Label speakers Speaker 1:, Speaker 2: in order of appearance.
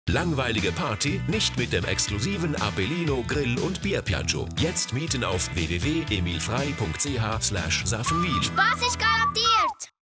Speaker 1: Langweilige Party nicht mit dem exklusiven Appellino Grill und Bierpiaggio. Jetzt mieten auf www.emilfrei.ch/Safenwil.
Speaker 2: Spaß, ich garantiert!